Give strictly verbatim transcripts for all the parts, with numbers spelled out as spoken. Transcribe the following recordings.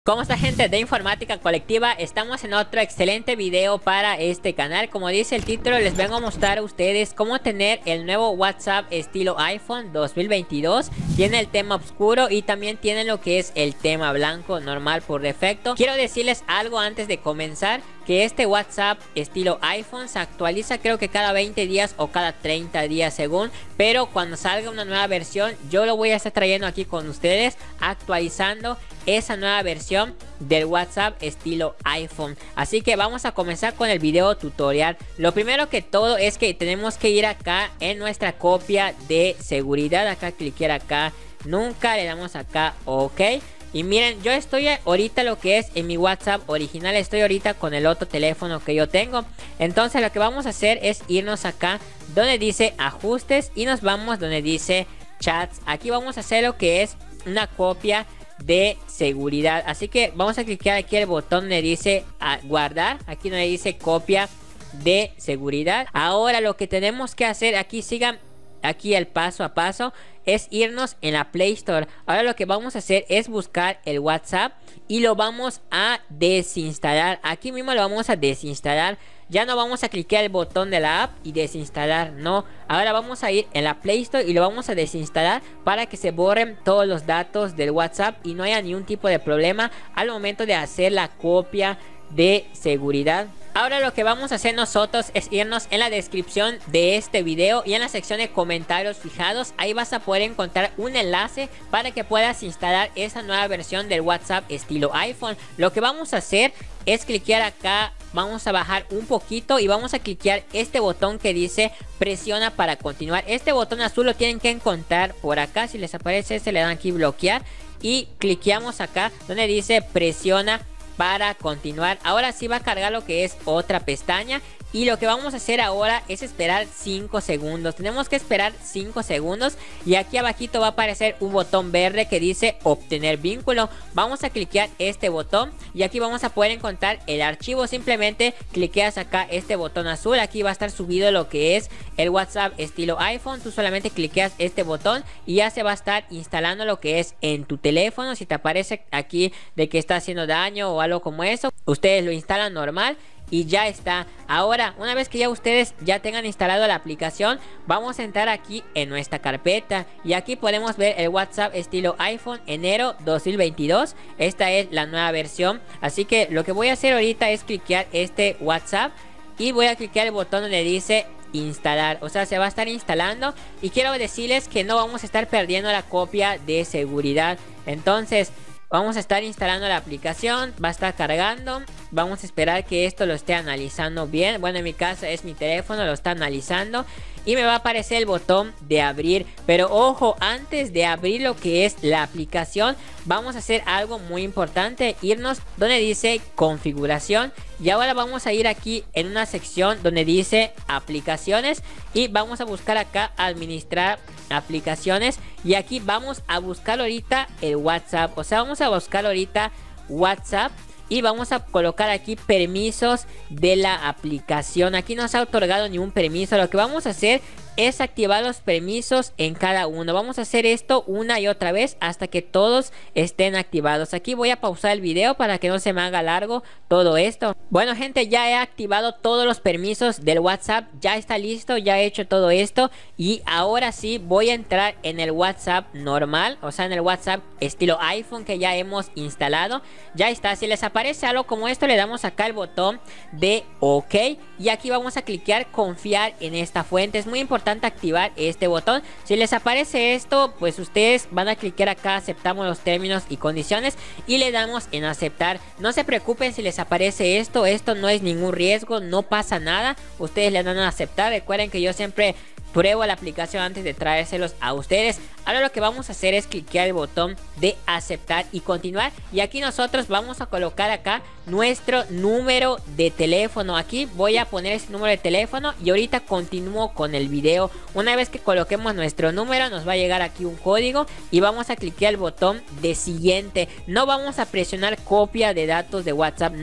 ¿Cómo está, gente de Informática Colectiva? Estamos en otro excelente video para este canal. Como dice el título, les vengo a mostrar a ustedes cómo tener el nuevo WhatsApp estilo iPhone dos mil veintidós. Tiene el tema oscuro y también tiene lo que es el tema blanco normal por defecto. Quiero decirles algo antes de comenzar, que este WhatsApp estilo iPhone se actualiza creo que cada veinte días o cada treinta días según, pero cuando salga una nueva versión yo lo voy a estar trayendo aquí con ustedes, actualizando esa nueva versión del WhatsApp estilo iPhone. Así que vamos a comenzar con el video tutorial. Lo primero que todo es que tenemos que ir acá en nuestra copia de seguridad. Acá cliquear acá, nunca le damos acá OK. Y miren, yo estoy ahorita lo que es en mi WhatsApp original. Estoy ahorita con el otro teléfono que yo tengo. Entonces lo que vamos a hacer es irnos acá donde dice ajustes y nos vamos donde dice chats. Aquí vamos a hacer lo que es una copia de seguridad. Así que vamos a clicar aquí el botón donde dice a guardar. Aquí donde dice copia de seguridad. Ahora lo que tenemos que hacer, aquí sigan aquí el paso a paso, es irnos en la Play Store. Ahora lo que vamos a hacer es buscar el WhatsApp y lo vamos a desinstalar. Aquí mismo lo vamos a desinstalar. Ya no vamos a clicar el botón de la app y desinstalar, no. Ahora vamos a ir en la Play Store y lo vamos a desinstalar para que se borren todos los datos del WhatsApp y no haya ningún tipo de problema al momento de hacer la copia de seguridad. Ahora lo que vamos a hacer nosotros es irnos en la descripción de este video y en la sección de comentarios fijados. Ahí vas a poder encontrar un enlace para que puedas instalar esa nueva versión del WhatsApp estilo iPhone. Lo que vamos a hacer es cliquear acá, vamos a bajar un poquito y vamos a cliquear este botón que dice presiona para continuar. Este botón azul lo tienen que encontrar por acá. Si les aparece este, le dan aquí bloquear y cliqueamos acá donde dice presiona para continuar. Ahora sí va a cargar lo que es otra pestaña. Y lo que vamos a hacer ahora es esperar cinco segundos. Tenemos que esperar cinco segundos. Y aquí abajito va a aparecer un botón verde que dice obtener vínculo. Vamos a cliquear este botón. Y aquí vamos a poder encontrar el archivo. Simplemente cliqueas acá este botón azul. Aquí va a estar subido lo que es el WhatsApp estilo iPhone. Tú solamente cliqueas este botón y ya se va a estar instalando lo que es en tu teléfono. Si te aparece aquí de que está haciendo daño o algo como eso, ustedes lo instalan normal y ya está. Ahora, una vez que ya ustedes ya tengan instalado la aplicación, vamos a entrar aquí en nuestra carpeta. Y aquí podemos ver el WhatsApp estilo iPhone enero dos mil veintidós. Esta es la nueva versión. Así que lo que voy a hacer ahorita es cliquear este WhatsApp. Y voy a cliquear el botón donde dice instalar. O sea, se va a estar instalando. Y quiero decirles que no vamos a estar perdiendo la copia de seguridad. Entonces vamos a estar instalando la aplicación. Va a estar cargando. Vamos a esperar que esto lo esté analizando bien. Bueno, en mi caso es mi teléfono, lo está analizando. Y me va a aparecer el botón de abrir. Pero ojo, antes de abrir lo que es la aplicación, vamos a hacer algo muy importante. Irnos donde dice configuración. Y ahora vamos a ir aquí en una sección donde dice aplicaciones. Y vamos a buscar acá administrar aplicaciones. Y aquí vamos a buscar ahorita el WhatsApp. O sea, vamos a buscar ahorita WhatsApp. Y vamos a colocar aquí permisos de la aplicación. Aquí no se ha otorgado ningún permiso. Lo que vamos a hacer es activar los permisos en cada uno. Vamos a hacer esto una y otra vez hasta que todos estén activados. Aquí voy a pausar el video para que no se me haga largo todo esto. Bueno, gente, ya he activado todos los permisos del WhatsApp. Ya está listo, ya he hecho todo esto. Y ahora sí voy a entrar en el WhatsApp normal. O sea, en el WhatsApp estilo iPhone que ya hemos instalado. Ya está. Si les aparece algo como esto, le damos acá el botón de OK. Y aquí vamos a cliquear confiar en esta fuente. Es muy importante activar este botón. Si les aparece esto, pues ustedes van a clicar acá aceptamos los términos y condiciones y le damos en aceptar. No se preocupen si les aparece esto, esto no es ningún riesgo, no pasa nada. Ustedes le dan a aceptar. Recuerden que yo siempre pruebo la aplicación antes de traérselos a ustedes. Ahora lo que vamos a hacer es cliquear el botón de aceptar y continuar. Y aquí nosotros vamos a colocar acá nuestro número de teléfono. Aquí voy a poner ese número de teléfono y ahorita continúo con el video. Una vez que coloquemos nuestro número, nos va a llegar aquí un código y vamos a cliquear el botón de siguiente. No vamos a presionar copia de datos de WhatsApp, no.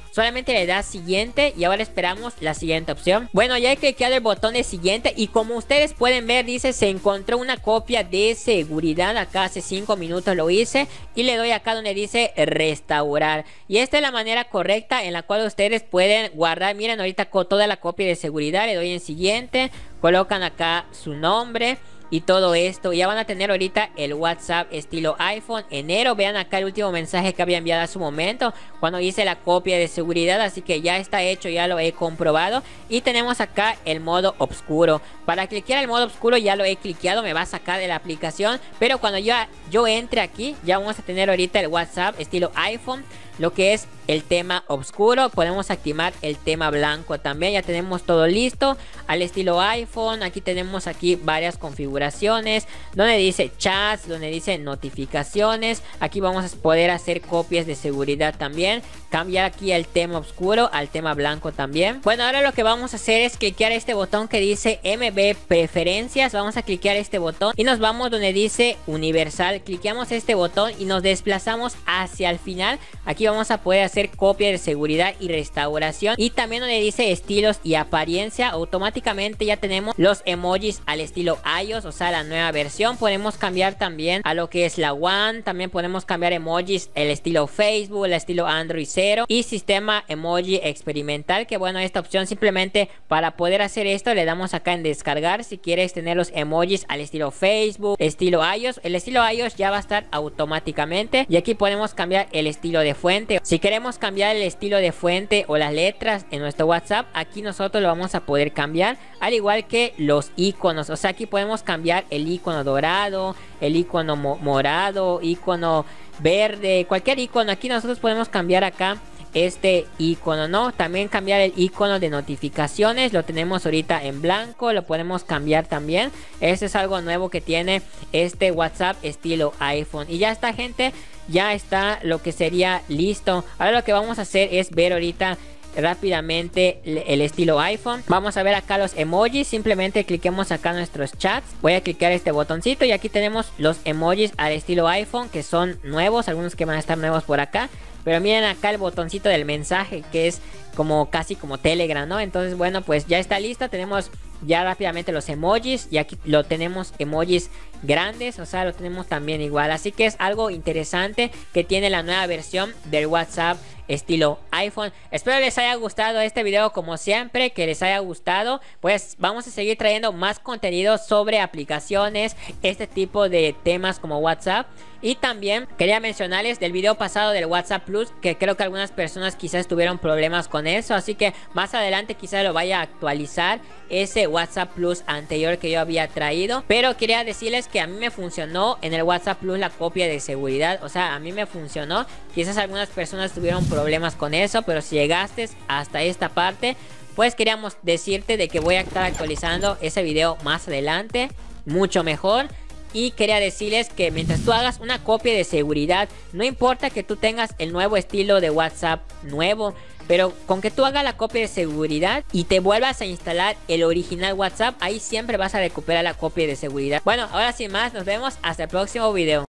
solamente le das siguiente y ahora esperamos la siguiente opción. Bueno, ya he clicado el botón de siguiente y como ustedes pueden ver, dice se encontró una copia de seguridad. Acá hace cinco minutos lo hice y le doy acá donde dice restaurar, y esta es la manera correcta en la cual ustedes pueden guardar. Miren, ahorita con toda la copia de seguridad, le doy en siguiente, colocan acá su nombre y todo esto. Ya van a tener ahorita el WhatsApp estilo iPhone enero. Vean acá el último mensaje que había enviado hace un momento cuando hice la copia de seguridad, así que ya está hecho, ya lo he comprobado. Y tenemos acá el modo oscuro. Para cliquear el modo oscuro ya lo he cliqueado, me va a sacar de la aplicación, pero cuando yo, yo entre aquí ya vamos a tener ahorita el WhatsApp estilo iPhone, lo que es el tema oscuro. Podemos activar el tema blanco también. Ya tenemos todo listo al estilo iPhone. Aquí tenemos aquí varias configuraciones donde dice chats, donde dice notificaciones. Aquí vamos a poder hacer copias de seguridad también. Cambiar aquí el tema oscuro al tema blanco también. Bueno, ahora lo que vamos a hacer es cliquear este botón que dice M B preferencias. Vamos a cliquear este botón y nos vamos donde dice universal. Cliqueamos este botón y nos desplazamos hacia el final. Aquí vamos a poder hacer copia de seguridad y restauración, y también donde dice estilos y apariencia, automáticamente ya tenemos los emojis al estilo iOS, o sea la nueva versión. Podemos cambiar también a lo que es la One, también podemos cambiar emojis el estilo Facebook, el estilo Android cero y sistema emoji experimental, que bueno, esta opción simplemente para poder hacer esto le damos acá en descargar. Si quieres tener los emojis al estilo Facebook, estilo iOS, el estilo iOS ya va a estar automáticamente, y aquí podemos cambiar el estilo de fuente. Si queremos cambiar el estilo de fuente o las letras en nuestro WhatsApp, aquí nosotros lo vamos a poder cambiar, al igual que los iconos. O sea, aquí podemos cambiar el icono dorado, el icono mo morado, icono verde, cualquier icono. Aquí nosotros podemos cambiar acá este icono, ¿no? También cambiar el icono de notificaciones, lo tenemos ahorita en blanco, lo podemos cambiar también. Este es algo nuevo que tiene este WhatsApp estilo iPhone. Y ya está, gente, ya está lo que sería listo. Ahora lo que vamos a hacer es ver ahorita rápidamente el estilo iPhone. Vamos a ver acá los emojis. Simplemente cliquemos acá nuestros chats. Voy a clicar este botoncito y aquí tenemos los emojis al estilo iPhone, que son nuevos, algunos que van a estar nuevos por acá. Pero miren acá el botoncito del mensaje, que es como casi como Telegram, ¿no? Entonces bueno, pues ya está listo. Tenemos ya rápidamente los emojis, y aquí lo tenemos emojis grandes, o sea lo tenemos también igual. Así que es algo interesante que tiene la nueva versión del WhatsApp estilo iPhone. Espero les haya gustado este video, como siempre, que les haya gustado. Pues vamos a seguir trayendo más contenido sobre aplicaciones, este tipo de temas como WhatsApp. Y también quería mencionarles del video pasado del WhatsApp Plus, que creo que algunas personas quizás tuvieron problemas con eso, así que más adelante quizás lo vaya a actualizar ese WhatsApp Plus anterior que yo había traído. Pero quería decirles que a mí me funcionó en el WhatsApp Plus la copia de seguridad, o sea, a mí me funcionó. Quizás algunas personas tuvieron problemas con eso, pero si llegaste hasta esta parte, pues queríamos decirte de que voy a estar actualizando ese video más adelante, mucho mejor. Y quería decirles que mientras tú hagas una copia de seguridad, no importa que tú tengas el nuevo estilo de WhatsApp nuevo, pero con que tú hagas la copia de seguridad y te vuelvas a instalar el original WhatsApp, ahí siempre vas a recuperar la copia de seguridad. Bueno, ahora sin más, nos vemos hasta el próximo video.